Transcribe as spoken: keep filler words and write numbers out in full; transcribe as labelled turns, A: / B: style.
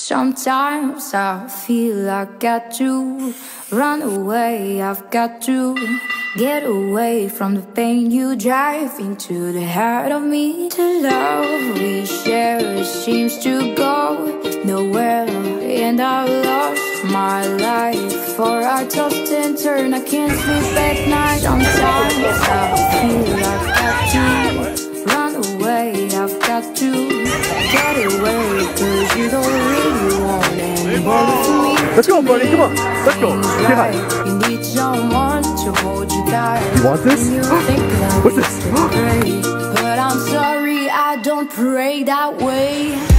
A: Sometimes I feel I got to run away, I've got to get away from the pain you drive into the heart of me. The love we share seems to go nowhere, and I lost my life, for I tossed and turned, I can't sleep at night. Sometimes I feel I've got to run away, I've got to get away, cause you don't really want anybody for me.
B: Let's go, buddy, come on, let's go. Say hi.
A: You need someone to hold you tight.
B: You want this?
A: You think that
B: What's this?
A: it's great, but I'm sorry, I don't pray that way.